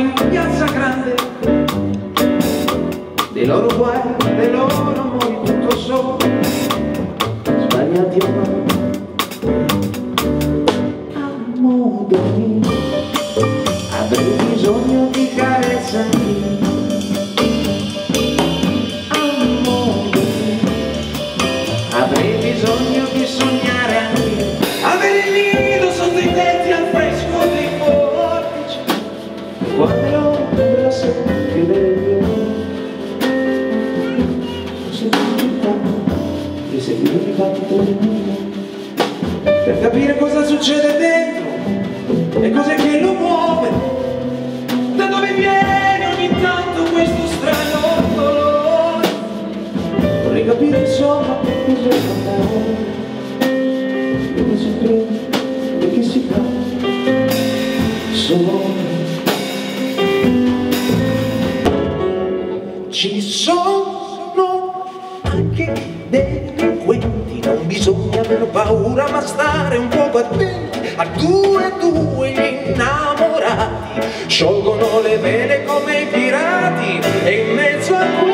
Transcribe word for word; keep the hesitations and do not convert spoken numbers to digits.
in piazza grande, dei loro guai, dei loro amori, tutto solo, sbagliati o no, a modo mio, avrei bisogno di carezza mia, a modo mio, avrei bisogno di sognare anche, avere il nido sotto i tetti al fresco dei portici, quando l'ombra si chiude gli occhi, e seguire il battito del mio per capire cosa succede dentro e cos'è che lo muove, da dove viene ogni tanto questo strano dolore. Vorrei capire insomma che cos'è l'amore, dove si prende e che si fa solo. Ci sono anche dei delinquenti, non bisogna avere paura ma stare un poco attenti. A due e due gli innamorati sciolgono le vele come i pirati, e in mezzo a